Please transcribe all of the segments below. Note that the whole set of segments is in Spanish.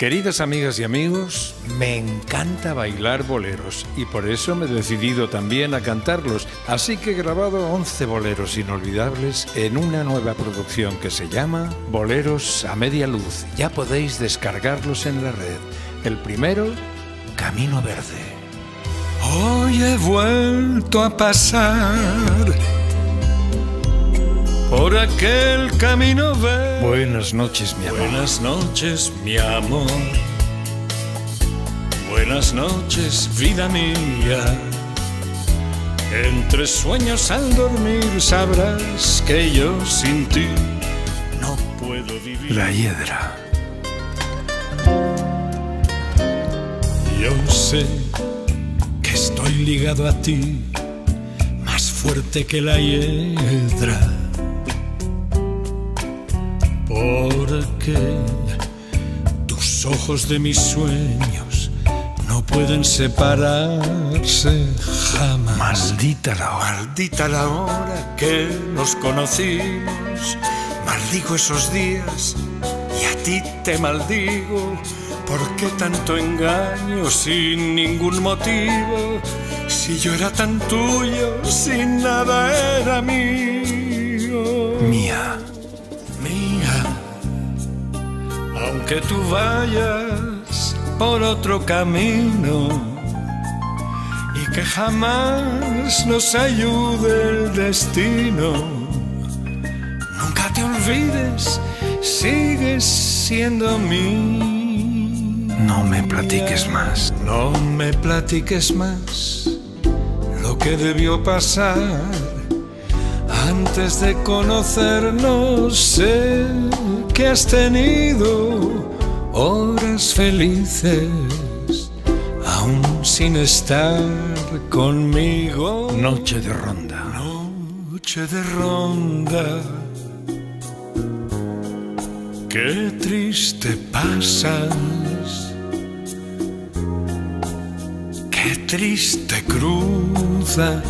Queridas amigas y amigos, me encanta bailar boleros y por eso me he decidido también a cantarlos. Así que he grabado 11 boleros inolvidables en una nueva producción que se llama Boleros a Media Luz. Ya podéis descargarlos en la red. El primero, Camino Verde. Hoy he vuelto a pasar por aquel camino verde. Buenas noches, mi amor. Buenas noches, mi amor. Buenas noches, vida mía. Entre sueños al dormir sabrás que yo sin ti no puedo vivir. La hiedra. Yo sé que estoy ligado a ti, más fuerte que la hiedra. Porque tus ojos de mis sueños no pueden separarse jamás. Maldita la hora. Maldita la hora que nos conocimos. Maldigo esos días y a ti te maldigo. ¿Por qué tanto engaño sin ningún motivo? Si yo era tan tuyo, si nada era mío. Mía. Aunque tú vayas por otro camino y que jamás nos ayude el destino, nunca te olvides, sigues siendo mía. No me platiques más. No me platiques más lo que debió pasar antes de conocernos. Sé que has tenido horas felices aún sin estar conmigo. Noche de ronda. Noche de ronda. Qué triste pasas. Qué triste cruzas.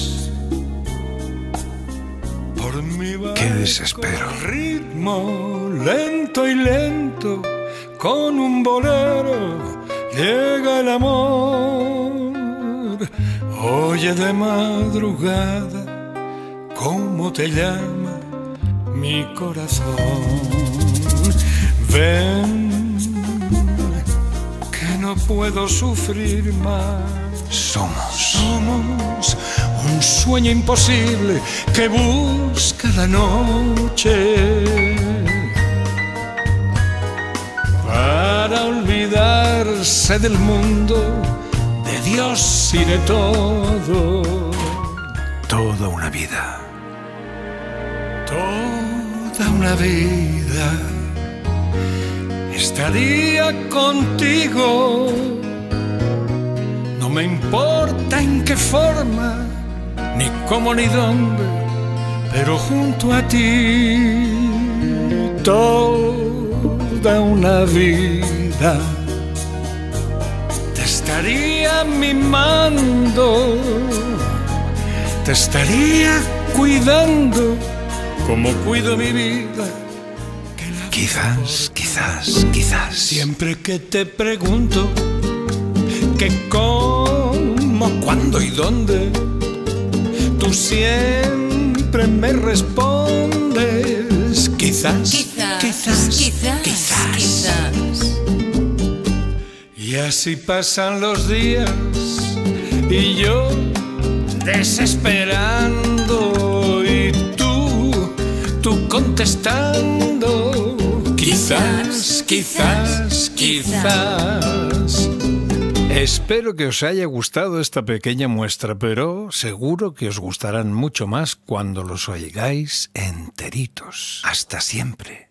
Qué desespero. Ritmo lento y lento, con un bolero llega el amor. Oye de madrugada cómo te llama mi corazón. Ven, que no puedo sufrir más. Somos un sueño imposible que busca la noche para olvidarse del mundo, de Dios y de todo. Toda una vida. Toda una vida estaría contigo. No me importa en qué forma, ni cómo ni dónde, pero junto a ti toda una vida te estaría mimando, te estaría cuidando como cuido mi vida. Quizás. Siempre que te pregunto que cómo, cuándo y dónde, tú siempre me respondes quizás. Y así pasan los días y yo desesperando y tú contestando quizás. Espero que os haya gustado esta pequeña muestra, pero seguro que os gustarán mucho más cuando los oigáis enteritos. Hasta siempre.